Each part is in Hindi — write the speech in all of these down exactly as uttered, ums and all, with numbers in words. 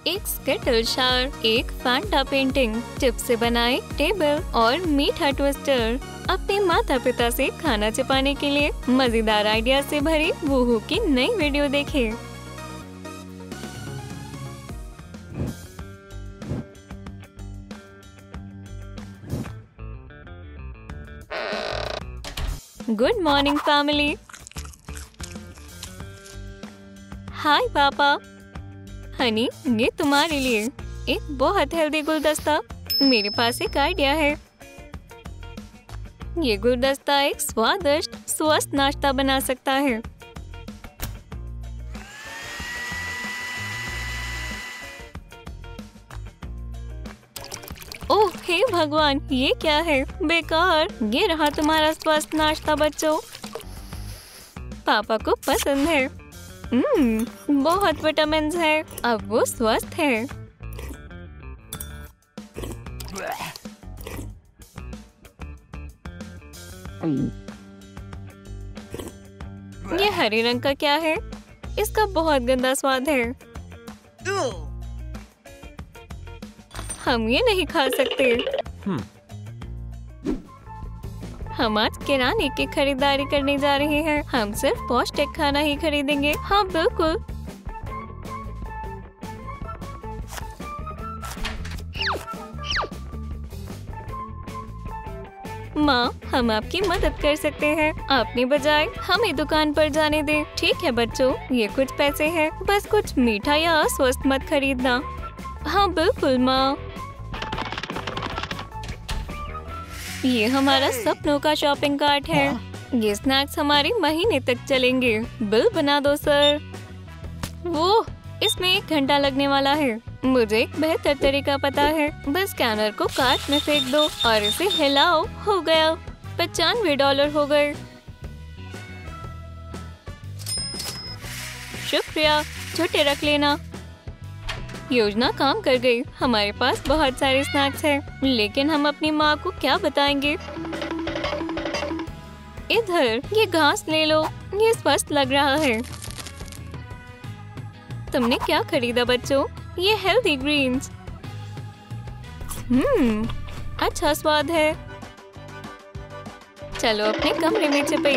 एक स्केटल शार, एक फैंटा पेंटिंग, टिप से बनाए टेबल और मीठा ट्विस्टर। अपने माता पिता से खाना छिपाने के लिए मजेदार आइडिया से भरी वूहू की नई वीडियो देखें। Good morning family. हाय पापा। हनी, ये तुम्हारे लिए एक बहुत हेल्दी गुलदस्ता। मेरे पास एक आइडिया है। ये गुलदस्ता एक स्वादिष्ट स्वस्थ नाश्ता बना सकता है। ओह हे भगवान, ये क्या है? बेकार। ये रहा तुम्हारा स्वस्थ नाश्ता बच्चों। पापा को पसंद है। हम्म, बहुत विटामिन है। अब वो स्वस्थ है। ये हरे रंग का क्या है? इसका बहुत गंदा स्वाद है। हम ये नहीं खा सकते। हम आज किराने की खरीदारी करने जा रहे हैं। हम सिर्फ पौष्टिक खाना ही खरीदेंगे। हाँ बिल्कुल। माँ, हम आपकी मदद कर सकते हैं। आपने बजाय हमें दुकान पर जाने दें। ठीक है बच्चों, ये कुछ पैसे हैं। बस कुछ मीठा या अस्वस्थ मत खरीदना। हाँ बिल्कुल माँ। ये हमारा सपनों का शॉपिंग कार्ट है। ये स्नैक्स हमारे महीने तक चलेंगे। बिल बना दो सर। वो इसमें एक घंटा लगने वाला है। मुझे एक बेहतर तरीका पता है। बस स्कैनर को कार्ट में फेंक दो और इसे हिलाओ। हो गया। पचानवे डॉलर हो गए। शुक्रिया, छुट्टी रख लेना। योजना काम कर गई। हमारे पास बहुत सारे स्नैक्स हैं, लेकिन हम अपनी माँ को क्या बताएंगे? इधर ये घास ले लो, ये स्वस्थ लग रहा है। तुमने क्या खरीदा बच्चों? ये हेल्दी ग्रीन्स। हम्म, अच्छा स्वाद है। चलो अपने कमरे में छिपे।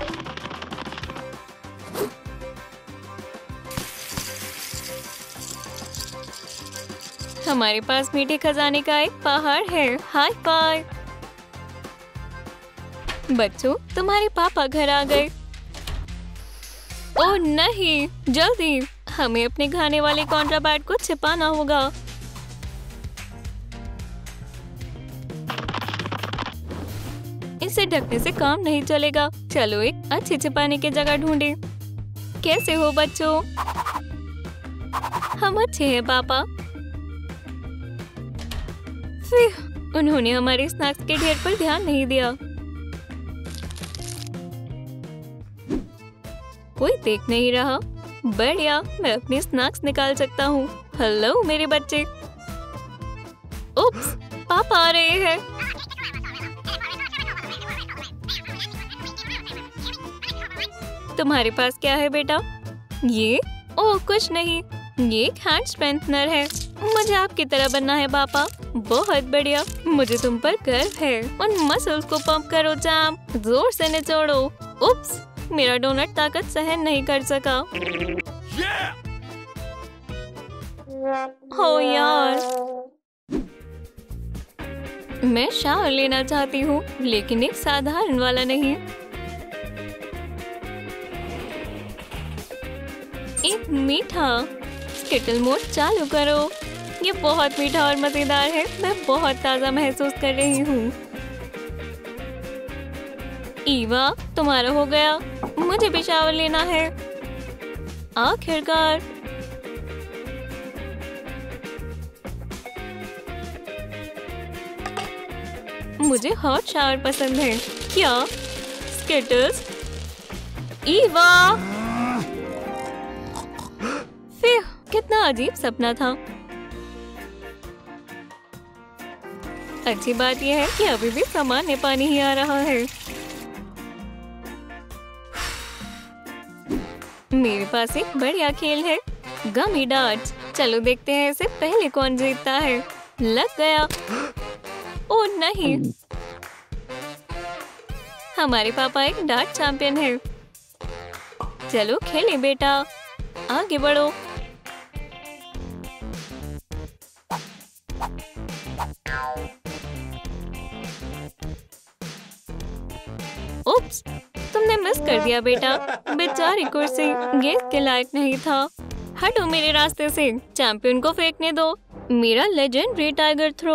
हमारे पास मीठे खजाने का एक पहाड़ है। Hi fi. बच्चों, तुम्हारे पापा घर आ गए। ओह नहीं, जल्दी हमें अपने खाने वाले कॉन्ट्राबैंड को छिपाना होगा। इसे ढकने से काम नहीं चलेगा। चलो एक अच्छी छिपाने की जगह ढूंढे। कैसे हो बच्चों? हम अच्छे हैं पापा। उन्होंने हमारे स्नैक्स के ढेर पर ध्यान नहीं दिया। कोई देख नहीं रहा। बढ़िया, मैं अपने स्नैक्स निकाल सकता हूँ। हेलो मेरे बच्चे। उप्स, पापा आ रहे हैं। तुम्हारे पास क्या है बेटा? ये? ओह कुछ नहीं, ये एक हैंड स्ट्रेंथनर है। मुझे आपकी तरह बनना है पापा। बहुत बढ़िया, मुझे तुम पर गर्व है। उन मसल्स को पंप करो जैम, जोर से निचोड़ो। उप्स, मेरा डोनट ताकत सहन नहीं कर सका। हो यार। मैं शावर लेना चाहती हूँ, लेकिन एक साधारण वाला नहीं। एक मीठा। स्किटल मोड चालू करो। ये बहुत मीठा और मजेदार है। मैं बहुत ताज़ा महसूस कर रही हूँ। ईवा, तुम्हारा हो गया। मुझे भी शावर लेना है। आखिरकार। मुझे हॉट शावर पसंद है। क्या? स्किटल्स? ईवा! फिर कितना अजीब सपना था। अच्छी बात यह है कि अभी भी सामान्य पानी ही आ रहा है। मेरे पास एक बढ़िया खेल है, गमी डार्ट्स। चलो देखते हैं इसे पहले कौन जीतता है। लग गया। ओह नहीं, हमारे पापा एक डार्ट चैंपियन है। चलो खेले बेटा, आगे बढ़ो। उप्स, तुमने मिस कर दिया बेटा। बेचारी कुर्सी गेंद के लायक नहीं था। हटो मेरे रास्ते से। चैंपियन को फेंकने दो। मेरा लेजेंडरी टाइगर थ्रो।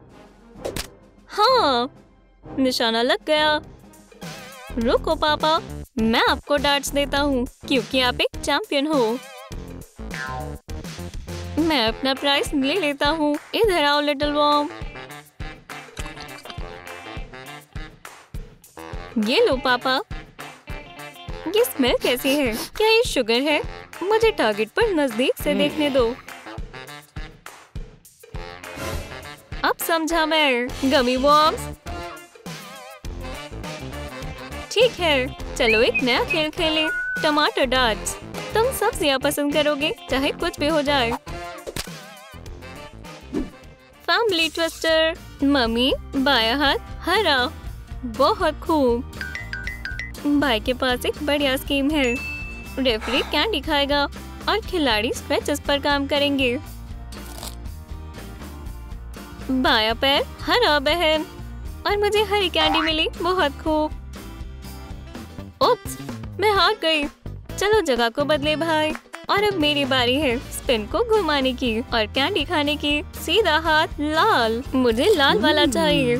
हाँ, निशाना लग गया। रुको पापा, मैं आपको डार्ट्स देता हूँ क्योंकि आप एक चैंपियन हो। मैं अपना प्राइज ले लेता हूँ। इधर आओ लिटिल वॉर्म। ये लो पापा। ये स्मेल कैसी है? क्या ये शुगर है? मुझे टारगेट पर नजदीक से देखने दो। अब समझा मैं। Gummy bombs. ठीक है, चलो एक नया खेल खेलें। टमाटर डार्ट्स। तुम सब्जियां पसंद करोगे चाहे कुछ भी हो जाए। Family twister. मम्मी बाया हाथ हरा। बहुत खूब। भाई के पास एक बढ़िया स्कीम है। रेफरी कैंडी खाएगा और खिलाड़ी स्ट्रेचेस पर काम करेंगे। बाया पैर हरा बहन, और मुझे हरी कैंडी मिली। बहुत खूब। उप्स, मैं हार गई। चलो जगह को बदले भाई। और अब मेरी बारी है स्पिन को घुमाने की और कैंडी खाने की। सीधा हाथ लाल। मुझे लाल वाला चाहिए।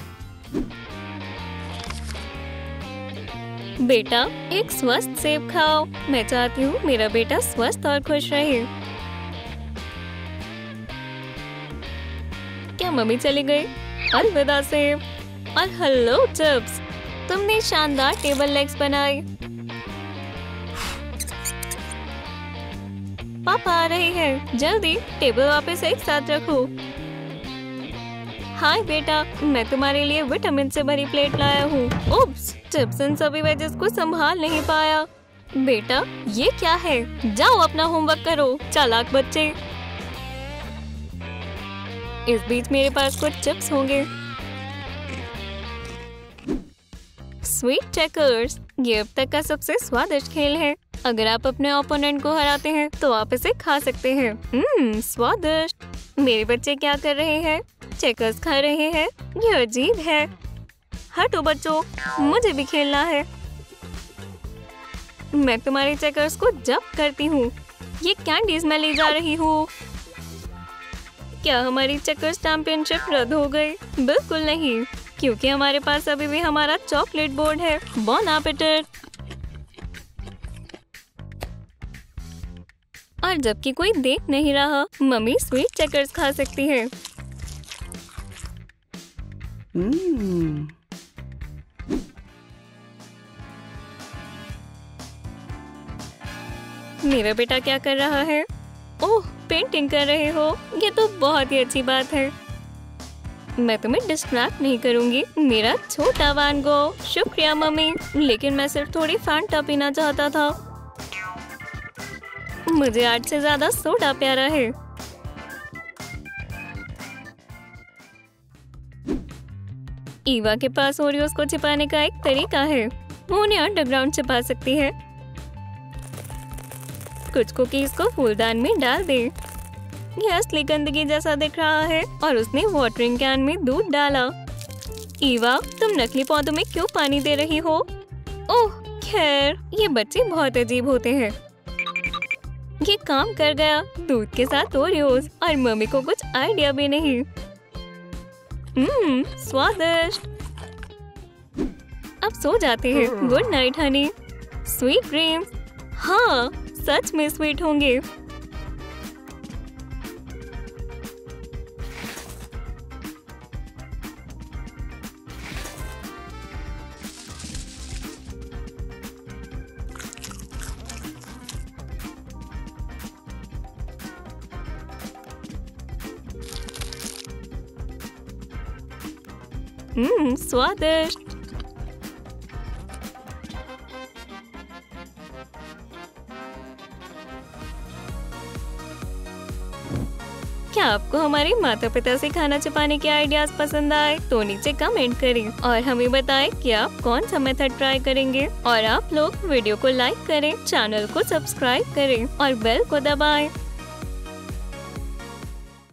बेटा एक स्वस्थ सेब खाओ। मैं चाहती हूँ मेरा बेटा स्वस्थ और खुश रहे। क्या मम्मी चली गई? अलविदा सेब। और हेलो चिप्स, तुमने शानदार टेबल लेग्स बनाए। पापा आ रहे हैं, जल्दी टेबल वापस एक साथ रखो। हाय बेटा, मैं तुम्हारे लिए विटामिन से भरी प्लेट लाया हूँ। उप्स, चिप्स इन सभी वेजेस को संभाल नहीं पाया। बेटा ये क्या है? जाओ अपना होमवर्क करो, चालाक बच्चे। इस बीच मेरे पास कुछ चिप्स होंगे। स्वीट चेकर्स, ये अब तक का सबसे स्वादिष्ट खेल है। अगर आप अपने ओपोनेंट को हराते हैं तो आप इसे खा सकते हैं। हम्म, स्वादिष्ट। मेरे बच्चे क्या कर रहे हैं? चेकर्स खा रहे हैं। ये अजीब है। हटो बच्चों, मुझे भी खेलना है। मैं तुम्हारे चेकर्स को जब्त करती हूँ। ये कैंडीज मैं ले जा रही हूँ। क्या हमारी चेकर्स चैंपियनशिप रद्द हो गई? बिल्कुल नहीं, क्योंकि हमारे पास अभी भी हमारा चॉकलेट बोर्ड है। बॉन एपेटाइट। और जबकि कोई देख नहीं रहा, मम्मी स्वीट चेकर्स खा सकती है। mm. मेरा बेटा क्या कर रहा है? ओह, पेंटिंग कर रहे हो। ये तो बहुत ही अच्छी बात है। मैं तुम्हें डिस्ट्रैक्ट नहीं करूंगी। मेरा छोटा वैन गो। शुक्रिया मम्मी, लेकिन मैं सिर्फ थोड़ी फैंटा पीना चाहता था। मुझे आठ से ज्यादा सोडा प्यारा है। ईवा के पास ओरियोस को छिपाने का एक तरीका है। वो उन्हें अंडरग्राउंड छिपा सकती है। कुछ कुकीज को फूलदान में डाल दे। यह असली गंदगी जैसा दिख रहा है और उसने वाटरिंग कैन में दूध डाला। ईवा, तुम नकली पौधों में क्यों पानी दे रही हो? ओह खैर, ये बच्चे बहुत अजीब होते हैं। ये काम कर गया। दूध के साथ ओरियोस, और मम्मी को कुछ आइडिया भी नहीं। हम्म, स्वादिष्ट। अब सो जाते हैं। Good night honey. Sweet dreams. हाँ, सच में स्वीट होंगे। हम्म, स्वादिष्ट। क्या आपको हमारे माता पिता से खाना छिपाने के आइडियाज पसंद आए तो नीचे कमेंट करें और हमें बताएं कि आप कौन सा मेथड ट्राई करेंगे। और आप लोग वीडियो को लाइक करें, चैनल को सब्सक्राइब करें और बेल को दबाएं